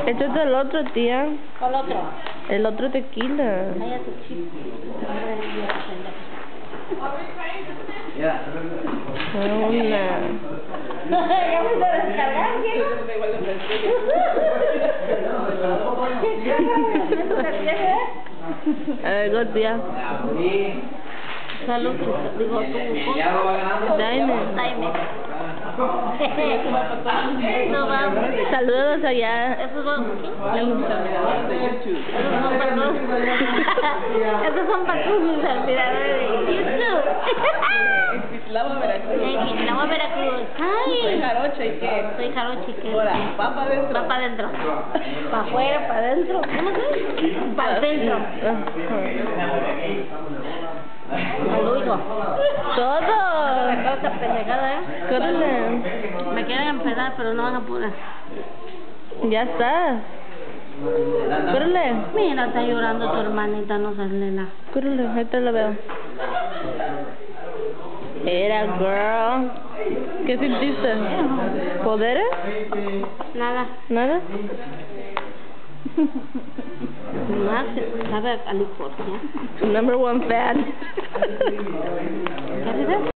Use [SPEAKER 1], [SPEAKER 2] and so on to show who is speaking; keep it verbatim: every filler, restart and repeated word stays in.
[SPEAKER 1] Este es el otro, tía.
[SPEAKER 2] ¿Cuál otro?
[SPEAKER 1] El otro tequila.
[SPEAKER 2] Cállate, chip.
[SPEAKER 1] Una.
[SPEAKER 2] Ya me está descargando.
[SPEAKER 1] A ver, go, tía.
[SPEAKER 2] Salud, digo tú.
[SPEAKER 1] Dime.
[SPEAKER 2] Dime. No vamos.
[SPEAKER 1] Saludos allá.
[SPEAKER 2] Esos son. Esos son para todos. Esos son para todos mis admiradores de YouTube.
[SPEAKER 3] En Quislagua, Veracruz.
[SPEAKER 2] En Quislagua, Veracruz. Ay.
[SPEAKER 3] Soy jarocha y qué.
[SPEAKER 2] Soy jarocha y qué.
[SPEAKER 3] Ahora, va para adentro.
[SPEAKER 2] Va para adentro. Para afuera, para adentro. ¿Cómo se dice? Para adentro. Saludo.
[SPEAKER 1] Todo.
[SPEAKER 2] Toda esta pendejada, ¿eh?
[SPEAKER 1] Córrele.
[SPEAKER 2] Me quieren empezar, pero no van a poder.
[SPEAKER 1] Ya está. Córrele.
[SPEAKER 2] Mira, está llorando tu hermanita, no seas nena.
[SPEAKER 1] Córrele, ahorita la veo. Era girl. ¿Qué sentiste? ¿Poderes?
[SPEAKER 2] Nada.
[SPEAKER 1] ¿Nada?
[SPEAKER 2] Más sabe a California.
[SPEAKER 1] Number one fan.
[SPEAKER 2] ¿Qué dices?